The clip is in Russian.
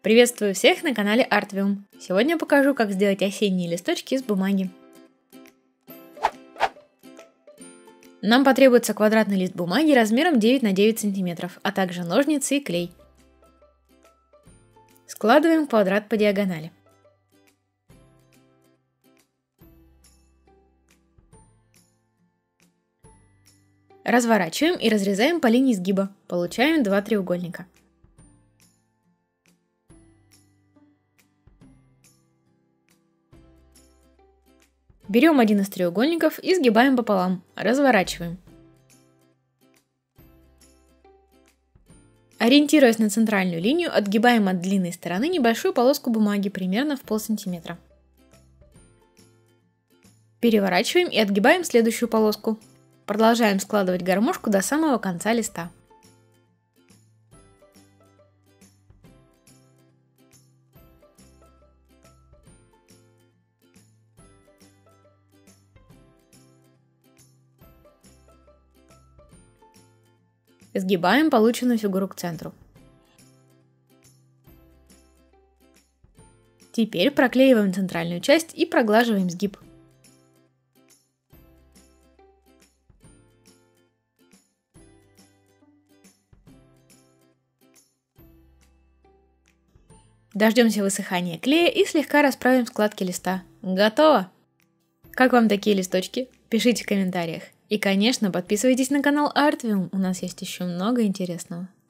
Приветствую всех на канале Artvium. Сегодня покажу, как сделать осенние листочки из бумаги. Нам потребуется квадратный лист бумаги размером 9 на 9 см, а также ножницы и клей. Складываем квадрат по диагонали. Разворачиваем и разрезаем по линии сгиба. Получаем два треугольника. Берем один из треугольников и сгибаем пополам, разворачиваем. Ориентируясь на центральную линию, отгибаем от длинной стороны небольшую полоску бумаги, примерно в полсантиметра. Переворачиваем и отгибаем следующую полоску. Продолжаем складывать гармошку до самого конца листа. Сгибаем полученную фигуру к центру. Теперь проклеиваем центральную часть и проглаживаем сгиб. Дождемся высыхания клея и слегка расправим складки листа. Готово! Как вам такие листочки? Пишите в комментариях. И, конечно, подписывайтесь на канал Artvium, у нас есть еще много интересного.